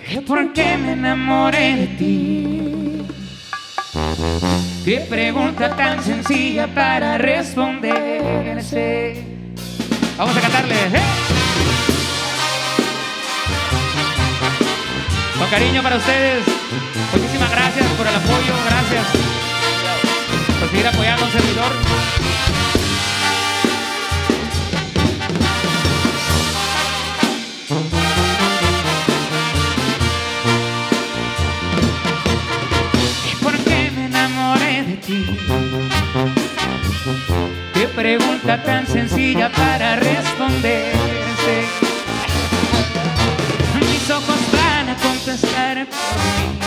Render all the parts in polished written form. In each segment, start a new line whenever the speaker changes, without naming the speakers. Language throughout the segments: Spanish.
que por qué me enamoré de ti. Qué pregunta tan sencilla para responderse. Vamos a cantarle, Con cariño para ustedes. Muchísimas gracias por el apoyo, gracias por seguir apoyando a un servidor. ¿Y por qué me enamoré de ti? Qué pregunta tan sencilla para responderse. Mis ojos van a contestar por mí.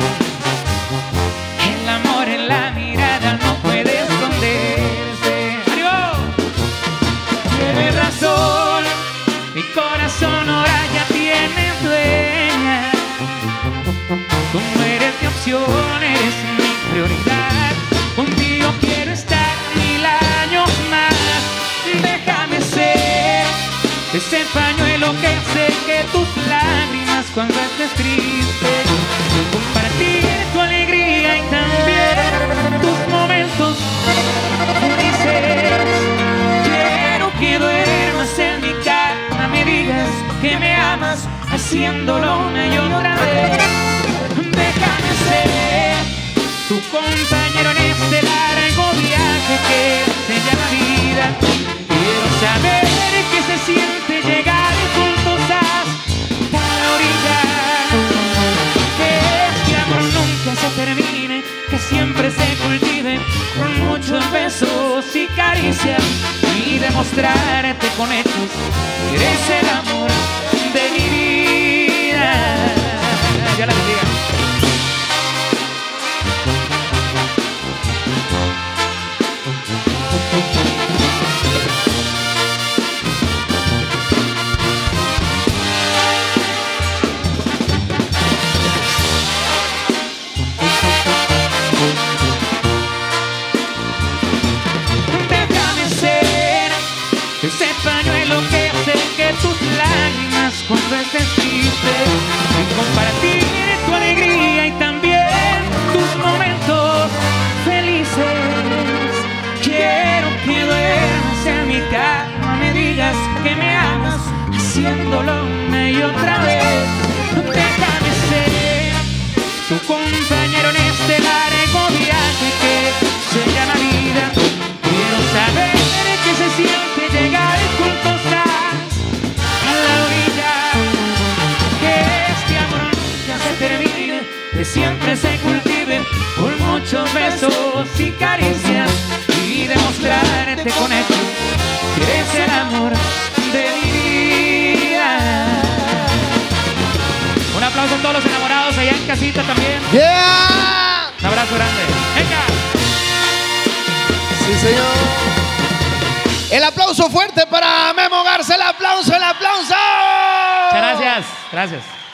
El amor en la mirada no puede esconderse. ¡Arriba! Tienes razón, mi corazón ahora ya tiene dueña. Tú no eres mi opción, eres mi prioridad. Contigo quiero estar 1000 años más. Déjame ser ese pañuelo que seque tus lágrimas cuando estés triste. Compartir tu alegría y también tus momentos felices. Quiero que duermas en mi cama, me digas que me amas, haciéndolo una y otra vez. Déjame ser tu compañero en este largo viaje que se llama vida. Quiero saber qué se siente llegar juntos hasta la orilla. Que este amor nunca se termine, que siempre se cultive con muchos besos y caricias, y demostrarte con hechos que eres el amor de mi vida. Ya la bendiga. Ese pañuelo que seque tus lágrimas cuando estés triste, y compartir tu alegría y también tus momentos felices. Quiero que duermas en mi cama, me digas que me amas, haciéndolo una y otra vez. Déjame ser tu compañero en este largo viaje que se llama vida. Quiero saber qué se siente llegar juntos a la orilla. Que este amor nunca se termine, que siempre se cultive por muchos besos y caricias, y demostrarte con hechos que eres el amor de mi vida. Un aplauso a todos los enamorados allá en casita también.
¡Yeah!
Un abrazo grande. ¡Venga!
Sí, señor. El aplauso fuerte para Memo Garza. El aplauso, el aplauso.
Muchas gracias. Gracias.